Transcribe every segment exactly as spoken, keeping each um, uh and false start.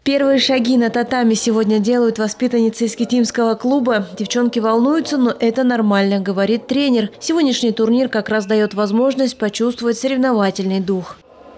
Первые шаги на татами сегодня делают воспитанницы искитимского клуба. Девчонки волнуются, но это нормально, говорит тренер. Сегодняшний турнир как раз дает возможность почувствовать соревновательный дух.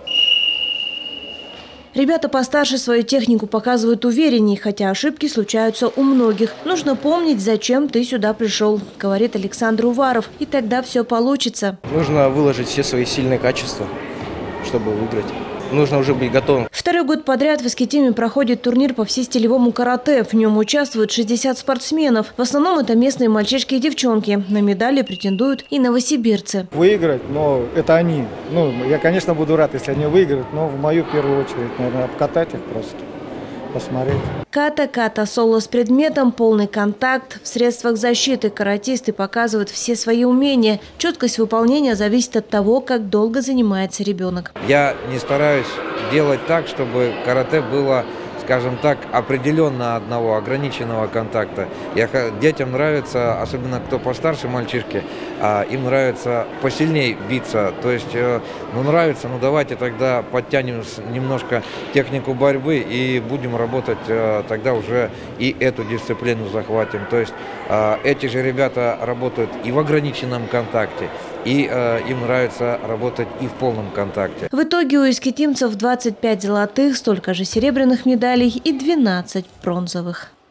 Ребята постарше свою технику показывают уверенней, хотя ошибки случаются у многих. Нужно помнить, зачем ты сюда пришел, говорит Александр Уваров, и тогда все получится. Нужно выложить все свои сильные качества, чтобы выиграть. Нужно уже быть готовым. Второй год подряд в Искитиме проходит турнир по всестилевому карате. В нем участвуют шестьдесят спортсменов. В основном это местные мальчишки и девчонки. На медали претендуют и новосибирцы. Выиграть, но это они. Ну, я, конечно, буду рад, если они выиграют, но в мою первую очередь, наверное, обкатать их просто, посмотреть. Ката-ката, соло с предметом, полный контакт. В средствах защиты каратисты показывают все свои умения. Четкость выполнения зависит от того, как долго занимается ребенок. Я не стараюсь делать так, чтобы карате было, скажем так, определенно одного, ограниченного контакта. Я, детям нравится, особенно кто постарше мальчишки, а им нравится посильнее биться. То есть, ну нравится, ну давайте тогда подтянем немножко технику борьбы и будем работать тогда уже и эту дисциплину захватим. То есть эти же ребята работают и в ограниченном контакте, и э, им нравится работать и в полном контакте. В итоге у искитимцев двадцать пять золотых, столько же серебряных медалей и двенадцать бронзовых.